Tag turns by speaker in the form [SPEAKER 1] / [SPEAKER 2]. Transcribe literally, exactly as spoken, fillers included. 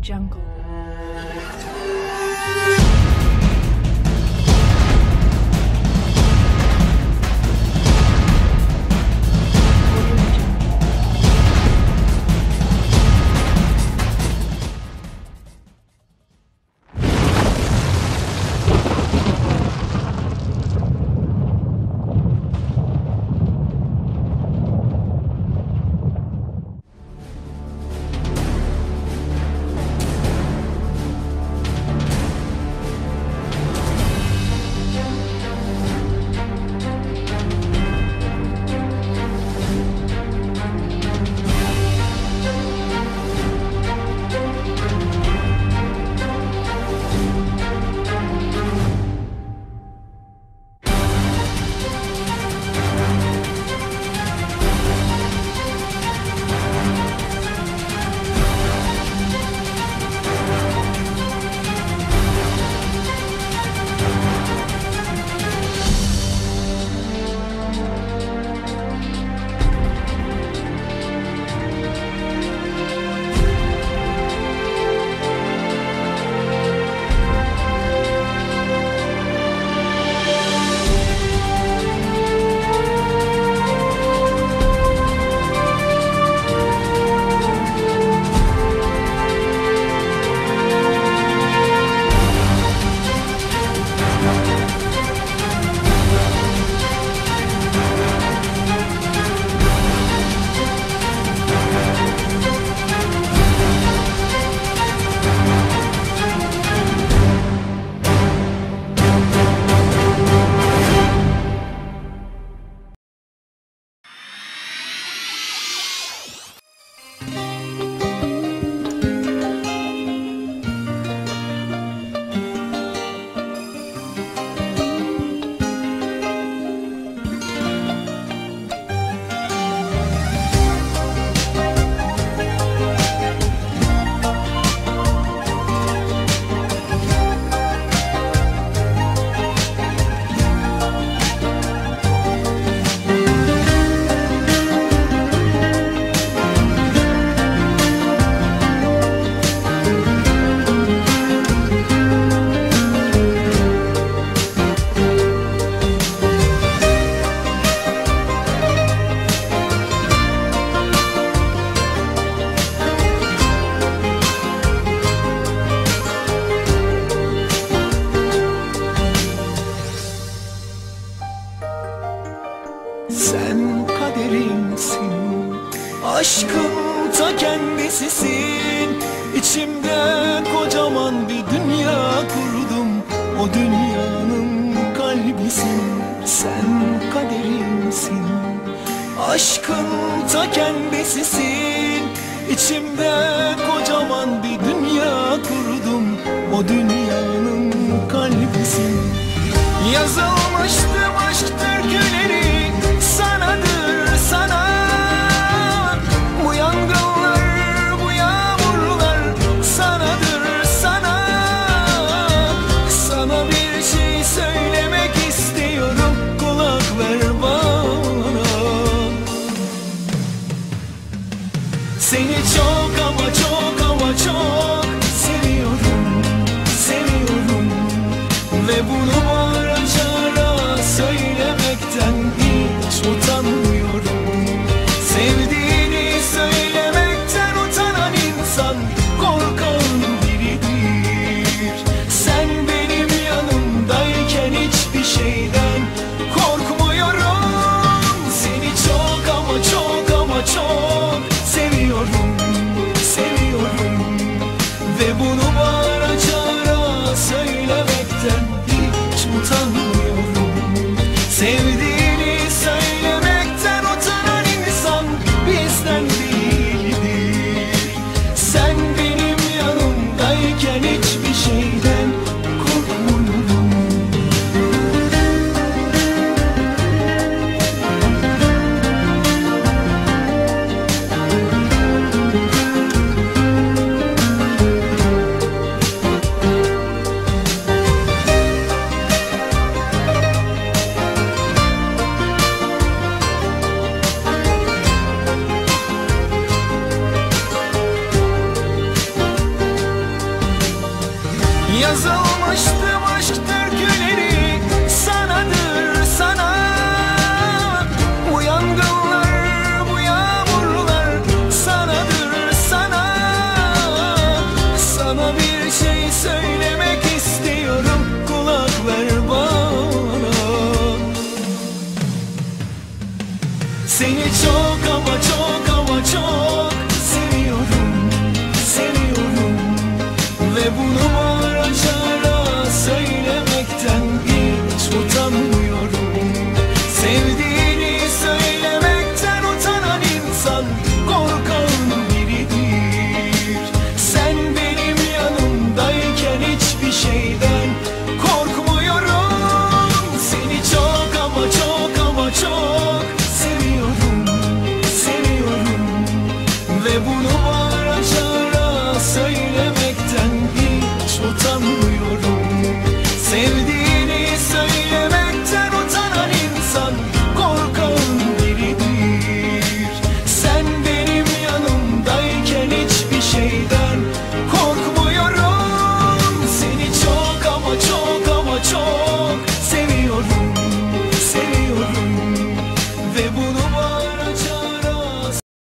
[SPEAKER 1] Jungle.
[SPEAKER 2] Sen kaderimsin, aşkın ta kendisisin. İçimde kocaman bir dünya kurdum, o dünyanın kalbisin. Sen kaderimsin, aşkın ta kendisisin. İçimde kocaman bir dünya kurdum, o dünyanın kalbisin. Yazılmıştım aşk türküleri sanadır sana. Bu yangınlar, bu yağmurlar sanadır sana. Sana bir şey söylemek istiyorum, kulak ver bana. Seni çok ama çok ama çok seviyorum, seviyorum. Ve bunu bağıra çağıra söylemekten hiç utanmıyorum. Sevdiğini söylemekten utanan insan korkan biridir. Sen benim yanımdayken hiçbir şeyden korkmuyorum. Seni çok ama çok ama çok seviyorum, seviyorum. Ve bunu bağıra çağıra söylemekten hiç utanmıyorum. Sevdiğini söylemekten utanan insan bizden değildir. Sen benim yanımdayken hiçbir şeyden korkmuyorum. Seni çok ama çok